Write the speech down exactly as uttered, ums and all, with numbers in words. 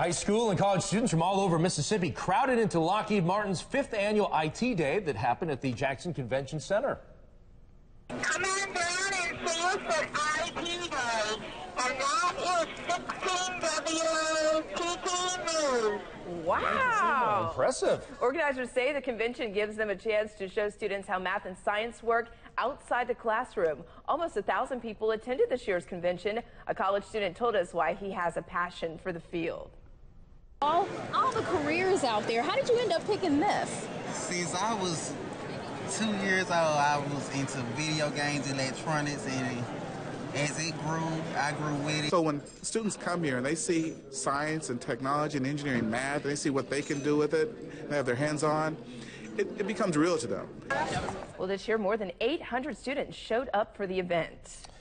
High school and college students from all over Mississippi crowded into Lockheed Martin's fifth annual I T Day that happened at the Jackson Convention Center. Come on down and see us at I T Day, and that is sixteen W A P T News. Wow! Impressive. Organizers say the convention gives them a chance to show students how math and science work outside the classroom. Almost a thousand people attended this year's convention. A college student told us why he has a passion for the field. All, all the careers out there, how did you end up picking this? Since I was two years old, I was into video games, electronics, and as it grew, I grew with it. So when students come here and they see science and technology and engineering, math, and they see what they can do with it, they have their hands on, it, it becomes real to them. Well, this year, more than eight hundred students showed up for the event.